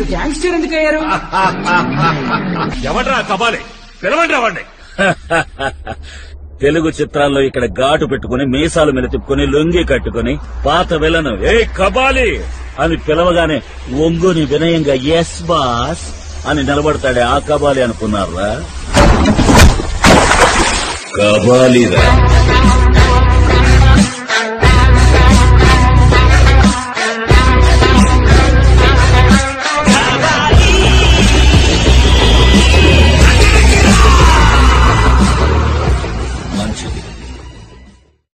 Gangster ఎందుకు అయ్యారు? ఎవడ్రా కబాలి? పిలవండి వాడిని. తెలుగు చిత్రాల్లో ఇక్కడ ఘాటు పెట్టుకుని మీసాలు మీద తిప్పుకుని లొంగి కట్టుకుని పాత విలను ఏ కబాలి అని పిలవగానే ఒంగుని వినయంగా ఎస్ బాస్ అని నిలబడతాడే ఆ కబాలి అనుకున్నారా? కబాలిరా.